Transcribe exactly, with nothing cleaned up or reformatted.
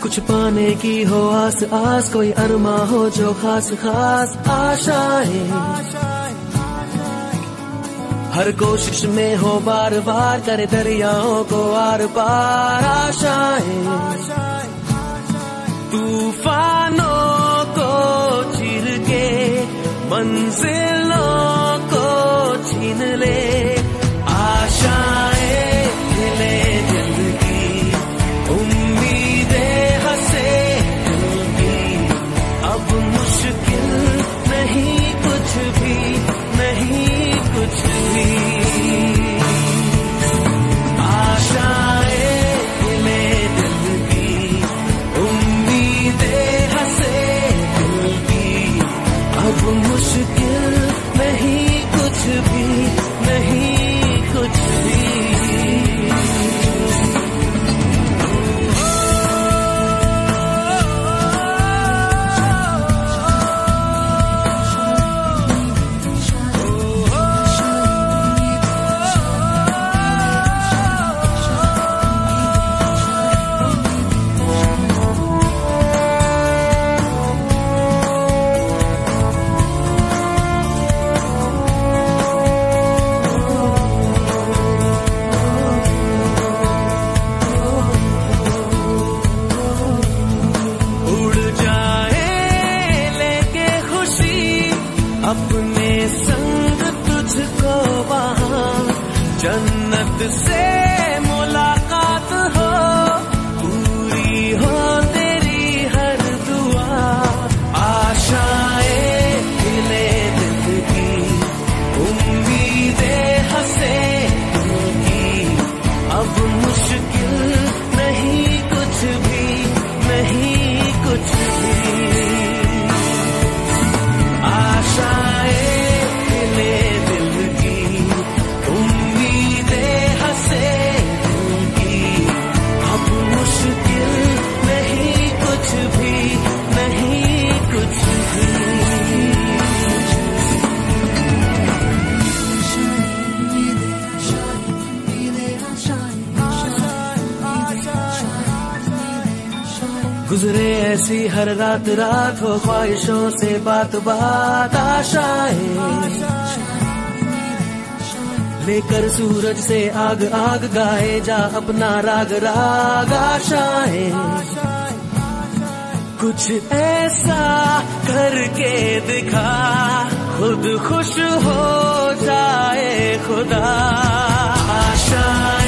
कुछ पाने की हो आस आस, कोई अरमा हो जो खास खास आशाएं, हर कोशिश में हो बार बार करे दरियाओं को आर पार आशाएं, तूफानों को चीर के मंजिलों को छीन ले आशाएं, खिले दिल की उम्मीदें हंसे दिल की, अब मुश्किल नहीं कुछ भी, नहीं कुछ भी। आशाएं खिले दिल की उम्मीदें हंसे दिल की, अब मुश्किल नहीं कुछ भी, नहीं कुछ भी। अपने संग तुझको वहाँ जन्नत से मुलाकात हो, पूरी हो तेरी हर दुआ। आशाएं खिले दिल की उम्मीदें हंसे दिल की, अब मुश्किल नहीं कुछ भी, नहीं कुछ भी। आशाएं खिले दिल की उम्मीदें हंसे दिल की, अब मुश्किल नहीं कुछ भी, नहीं कुछ भी। गुजरे ऐसी हर रात रात हो ख्वाहिशों से बात बात आशाएं, लेकर सूरज से आग आग गाए जा अपना राग राग आशाएं, कुछ ऐसा करके दिखा खुद खुश हो जाए खुदा। आशाएं